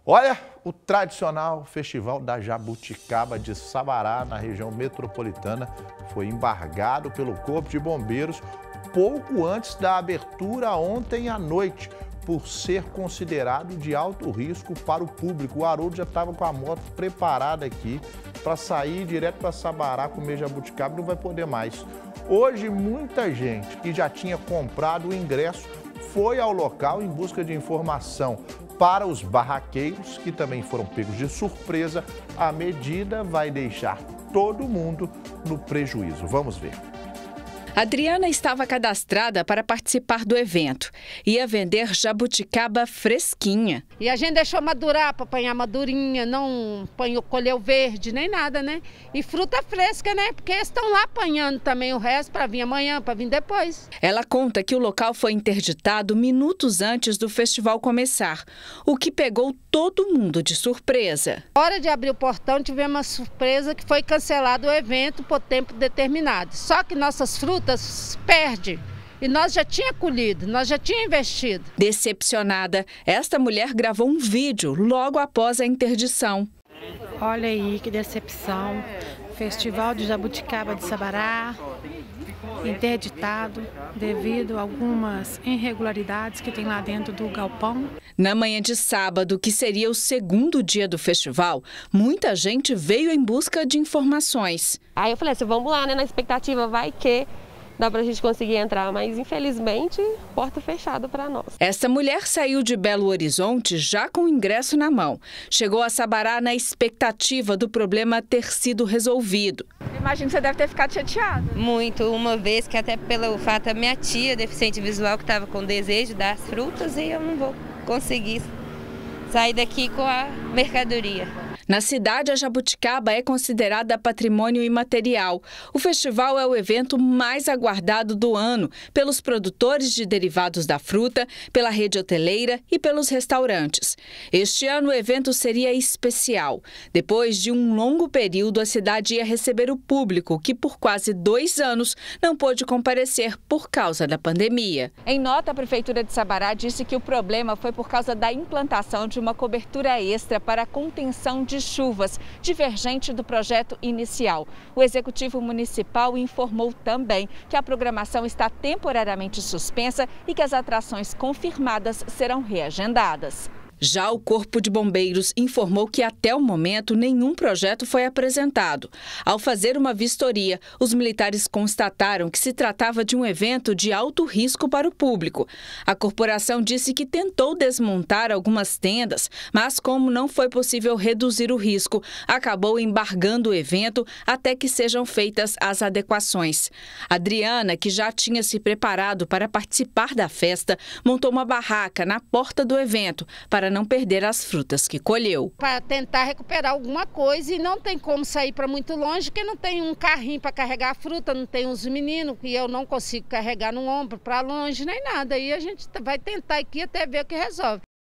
Olha, o tradicional Festival da Jabuticaba de Sabará, na região metropolitana, foi embargado pelo Corpo de Bombeiros pouco antes da abertura ontem à noite, por ser considerado de alto risco para o público. O Haroldo já estava com a moto preparada aqui para sair direto para Sabará comer jabuticaba e não vai poder mais. Hoje, muita gente que já tinha comprado o ingresso foi ao local em busca de informação. Para os barraqueiros, que também foram pegos de surpresa, a medida vai deixar todo mundo no prejuízo. Vamos ver. Adriana estava cadastrada para participar do evento. Ia vender jabuticaba fresquinha. E a gente deixou madurar para apanhar madurinha, não colheu verde nem nada, né? E fruta fresca, né? Porque eles estão lá apanhando também o resto para vir amanhã, para vir depois. Ela conta que o local foi interditado minutos antes do festival começar, o que pegou todo mundo de surpresa. Na hora de abrir o portão, tivemos uma surpresa que foi cancelado o evento por tempo determinado. Só que nossas frutas perde. E nós já tínhamos colhido, nós já tínhamos investido. Decepcionada, esta mulher gravou um vídeo logo após a interdição. Olha aí que decepção. Festival de Jabuticaba de Sabará, interditado devido a algumas irregularidades que tem lá dentro do galpão. Na manhã de sábado, que seria o segundo dia do festival, muita gente veio em busca de informações. Aí eu falei assim, vamos lá, né, na expectativa, vai que dá pra gente conseguir entrar, mas infelizmente, porta fechada para nós. Essa mulher saiu de Belo Horizonte já com o ingresso na mão. Chegou a Sabará na expectativa do problema ter sido resolvido. Imagino que você deve ter ficado chateada. Muito, uma vez que até pelo fato da minha tia, deficiente visual, que estava com desejo das frutas e eu não vou conseguir sair daqui com a mercadoria. Na cidade, a jabuticaba é considerada patrimônio imaterial. O festival é o evento mais aguardado do ano pelos produtores de derivados da fruta, pela rede hoteleira e pelos restaurantes. Este ano o evento seria especial. Depois de um longo período, a cidade ia receber o público, que por quase 2 anos não pôde comparecer por causa da pandemia. Em nota, a Prefeitura de Sabará disse que o problema foi por causa da implantação de uma cobertura extra para a contenção de chuvas, divergente do projeto inicial. O Executivo Municipal informou também que a programação está temporariamente suspensa e que as atrações confirmadas serão reagendadas. Já o Corpo de Bombeiros informou que até o momento nenhum projeto foi apresentado. Ao fazer uma vistoria, os militares constataram que se tratava de um evento de alto risco para o público. A corporação disse que tentou desmontar algumas tendas, mas como não foi possível reduzir o risco, acabou embargando o evento até que sejam feitas as adequações. Adriana, que já tinha se preparado para participar da festa, montou uma barraca na porta do evento para não perder as frutas que colheu. Para tentar recuperar alguma coisa e não tem como sair para muito longe, porque não tem um carrinho para carregar a fruta, não tem os meninos que eu não consigo carregar no ombro para longe nem nada. Aí a gente vai tentar aqui até ver o que resolve.